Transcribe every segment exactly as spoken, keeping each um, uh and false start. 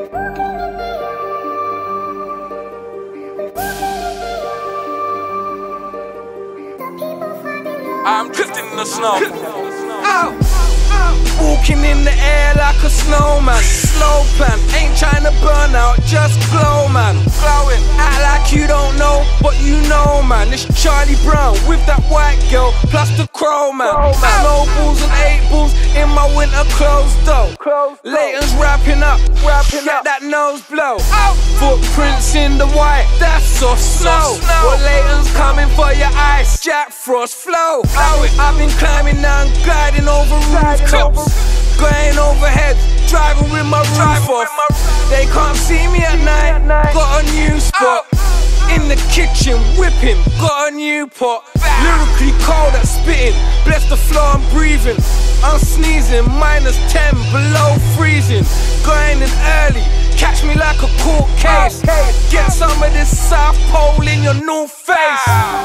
I'm drifting in the snow. Ow, ow. Walking in the air like a snowman. Slow plan, ain't trying to burn out, just glow, man. Glowing, act like you don't know, but you know, man. It's Charlie Brown with that white girl plus the crow, man. Snowballs and eight balls in my winter clothes, though. Leighton's wrapping up, wrapping up that nose blow. Footprints in the white, that's soft snow. Well, Leighton's coming for your ice, Jack Frost flow. I've been climbing down, gliding over rooftops, going overhead, driving with my roof off. They can't see me at night, got a new spot. In the kitchen, whipping, got a new pot. Lyrically cold at spitting, bless the floor I'm breathing. I'm sneezing, minus ten, below freezing. Going in early, catch me like a court case. Get some of this South Pole in your North Face.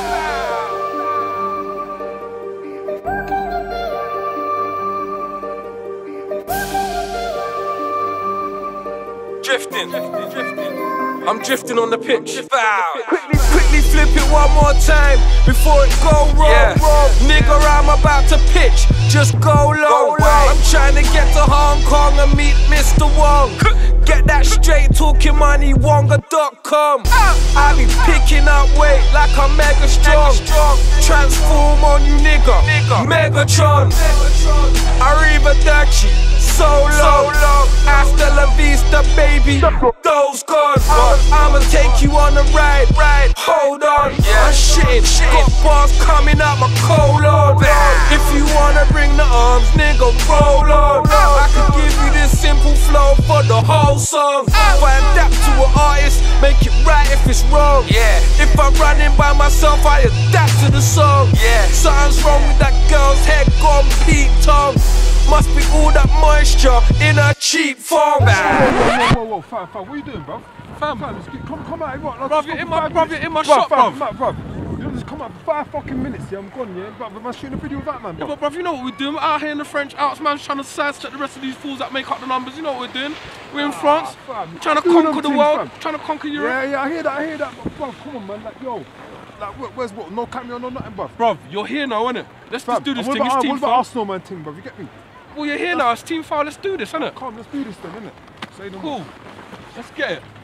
Drifting, drifting. I'm drifting on the pitch. Quickly, quickly flip it one more time before it go wrong. Yeah. Nigga, I'm about to pitch, just go low. I'm trying to get to Hong Kong and meet Mister Wong. Get that straight talking money, Wonga dot com. I be picking up weight like I'm mega strong. Transform on you, nigga, Megatron. Arrivederci, so long. Hasta la vista, baby, those gone. I'ma take you on a ride, hold on. I'm shitting, got bars coming out my colon. If you wanna bring the arms, nigga, roll on. I can give you this simple flow for the whole song. If I adapt to an artist, make it right if it's wrong. If I'm running by myself, I adapt to the song. Something's wrong with that girl's head gone Pete Tong. Must be all that moisture in her cheap form. Whoa, whoa, whoa, whoa, fam, fam, what are you doing, bruv? Fam, fam, let's get, come, come out, what? Like, bruv, you're in my, bruv, you're in my shop, bruv. Bruv, bruv, you don't just come out for five fucking minutes, yeah, I'm gone, yeah? Bruv, am I shooting a video with that, man, bruv? Yeah, but bruv, you know what we're doing? We're out here in the French Alps, man, trying to sidestep the rest of these fools that make up the numbers. You know what we're doing? We're in France, fam, trying to conquer the world, fam. Trying to conquer Europe. Yeah, yeah, I hear that, I hear that, but bruv, come on, man, like, yo. Like, where's what? No cameo, no nothing, bruv. Bruv, you're here now, innit? Let's fam, just do this what thing, about, it's team what about foul. our Snowman thing, bruv, you get me? Well, you're here now, it's team foul, let's do this, innit? Come on, let's do this then, innit? Say no cool, more. let's get it.